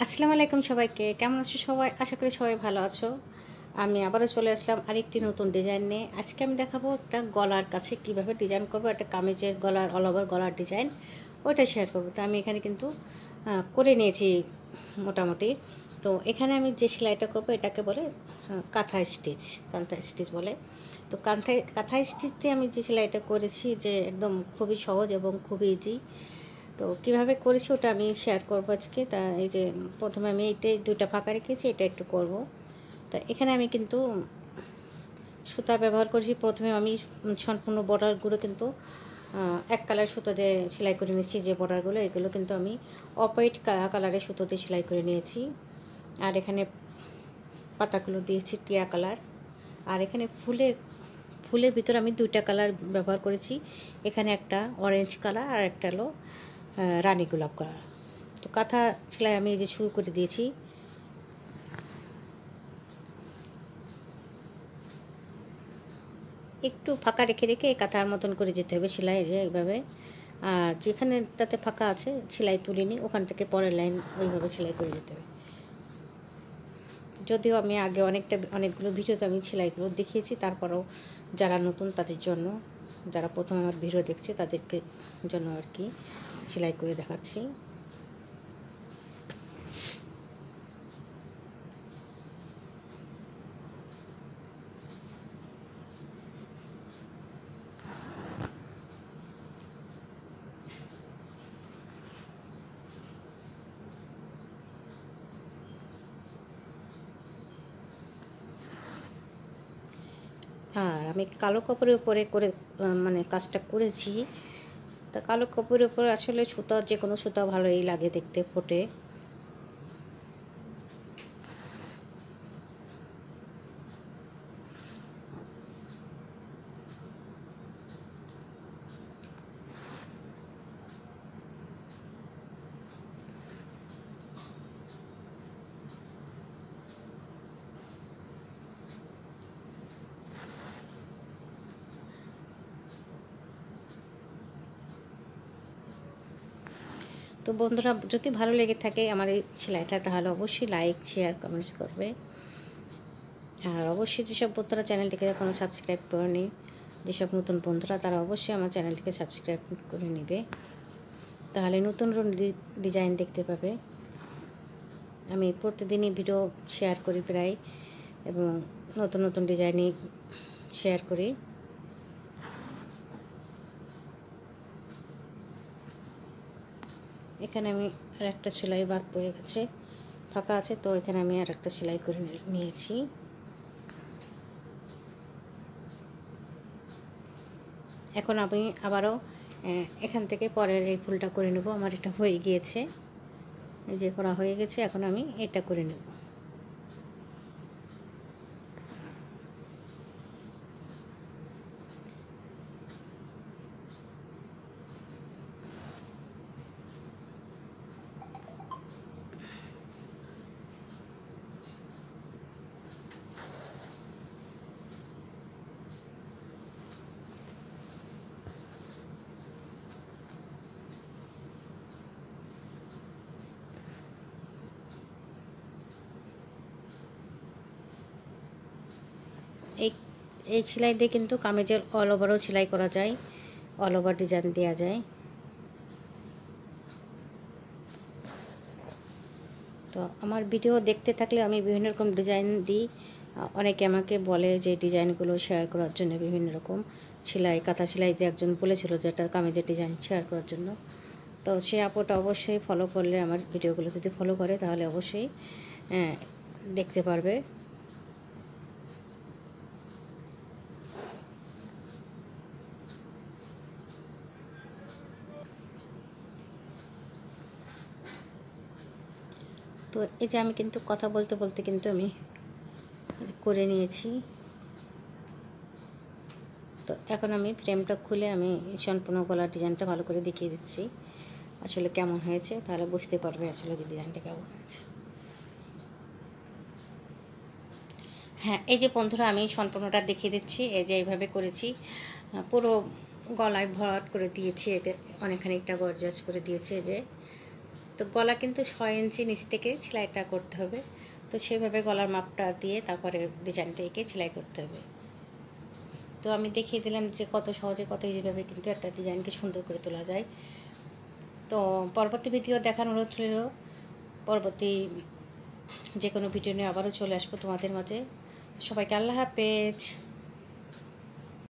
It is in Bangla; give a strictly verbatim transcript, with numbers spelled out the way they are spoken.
আসসালামু আলাইকুম সবাইকে। কেমন আছো সবাই? আশা করি সবাই ভালো আছো। আমি আবারও চলে আসলাম আরেকটি নতুন ডিজাইন নিয়ে। আজকে আমি দেখাবো একটা গলার কাছে কিভাবে ডিজাইন করবো। একটা কামিজের গলার অল ওভার গলার ডিজাইন, ওইটা শেয়ার করবো। তো আমি এখানে কিন্তু আ করে নিয়েছি মোটামুটি। তো এখানে আমি যে সেলাইটা করবো এটাকে বলে আ কাঁথা স্টিচ, কাঁথা স্টিচ বলে। তো কাঁথায় কাঁথা স্টিচ দিয়ে আমি যে সেলাইটা করেছি যে একদম খুবই সহজ এবং খুবই ইজি। তো কীভাবে করেছি ওটা আমি শেয়ার করবো আজকে। তা এই যে প্রথমে আমি এইটাই দুইটা ফাঁকা রেখেছি, এটা একটু করব। তা এখানে আমি কিন্তু সুতা ব্যবহার করেছি। প্রথমে আমি সম্পূর্ণ বর্ডারগুলো কিন্তু এক কালার সুতো দিয়ে সেলাই করে নিয়েছি। যে বর্ডারগুলো এগুলো কিন্তু আমি অফ হোয়াইট কালারের সুতো দিয়ে সেলাই করে নিয়েছি। আর এখানে পাতাগুলো দিয়েছি টিয়া কালার। আর এখানে ফুলের ফুলের ভিতরে আমি দুইটা কালার ব্যবহার করেছি। এখানে একটা অরেঞ্জ কালার আর একটা হলো রানী গোলাপ কালার। তো কাঁথা সেলাই আমি এই যে শুরু করে দিয়েছি। একটু ফাঁকা রেখে রেখে কাঁথার মতন করে যেতে হবে সেলাই এইভাবে। আর যেখানে তাতে ফাঁকা আছে সেলাই তুলিনি, ওখান থেকে পরের লাইন ওইভাবে সেলাই করে যেতে হবে। যদিও আমি আগে অনেকটা অনেকগুলো ভিডিওতে আমি সেলাইগুলো দেখিয়েছি, তারপরেও যারা নতুন তাদের জন্য, যারা প্রথম আমার ভিডিও দেখছে তাদেরকে জন্য আর কি সেলাই করে দেখাচ্ছি। আর আমি কালো কাপড়ের উপরে করে মানে কাজটা করেছি। তা কালো কাপড়ের উপরে আসলে সুতা যে কোনো সুতা ভালোই লাগে দেখতে, ফোটে। তো বন্ধুরা, যদি ভালো লেগে থাকে আমার এই সেলাইটা তাহলে অবশ্যই লাইক, শেয়ার, কমেন্টস করবে। আর অবশ্যই যেসব বন্ধুরা চ্যানেলটিকে এখনও সাবস্ক্রাইব করেনি, যেসব নতুন বন্ধুরা তারা অবশ্যই আমার চ্যানেলটিকে সাবস্ক্রাইব করে নেবে, তাহলে নতুন নতুন ডিজাইন দেখতে পাবে। আমি প্রতিদিনই ভিডিও শেয়ার করি প্রায়, এবং নতুন নতুন ডিজাইনই শেয়ার করি। এখানে আমি আর একটা সেলাই বাদ পড়ে গেছে, ফাঁকা আছে, তো এখানে আমি আর একটা সেলাই করে নিয়েছি। এখন আমি আবারও এখান থেকে পরের এই ফুলটা করে নেব। আমার এটা হয়ে গিয়েছে, এই যে করা হয়ে গেছে, এখন আমি এটা করে নেব। এই এই সেলাই দিয়ে কিন্তু কামিজের অল ওভারও সেলাই করা যায়, অল ওভার ডিজাইন দেওয়া যায়। তো আমার ভিডিও দেখতে থাকলে আমি বিভিন্ন রকম ডিজাইন দিই। অনেকে আমাকে বলে যে ডিজাইনগুলো শেয়ার করার জন্য, বিভিন্ন রকম সেলাই, কাঁথা সেলাই দিয়ে একজন বলেছিল যে একটা কামিজের ডিজাইন শেয়ার করার জন্য। তো সে আপুটা অবশ্যই ফলো করলে, আমার ভিডিওগুলো যদি ফলো করে তাহলে অবশ্যই দেখতে পারবে। তো এই যে আমি কিন্তু কথা বলতে বলতে কিন্তু আমি করে নিয়েছি। তো এখন আমি ফ্রেমটা খুলে আমি সম্পূর্ণ গলার ডিজাইনটা ভালো করে দেখিয়ে দিচ্ছি আসলে কেমন হয়েছে, তাহলে বুঝতে পারবে আসলে ডিজাইনটা কেমন হয়েছে। হ্যাঁ, এই যে বন্ধুরা আমি সম্পূর্ণটা দেখিয়ে দিচ্ছি। এই যে এইভাবে করেছি, পুরো গলায় ভরাট করে দিয়েছি, অনেকখানিকটা গর্জাস করে দিয়েছি। যে তো গলা কিন্তু ছয় ইঞ্চি নিচ থেকে সেলাইটা করতে হবে। তো সেভাবে গলার মাপটা দিয়ে তারপরে ডিজাইনটা এঁকে সেলাই করতে হবে। তো আমি দেখিয়ে দিলাম যে কত সহজে কত ইজিভাবে কিন্তু একটা ডিজাইনকে সুন্দর করে তোলা যায়। তো পরবর্তী ভিডিও দেখার অনুরোধ রইল। পরবর্তী যে কোনো ভিডিও নিয়ে আবারও চলে আসবো তোমাদের মাঝে। সবাইকে আল্লাহ হাফেজ।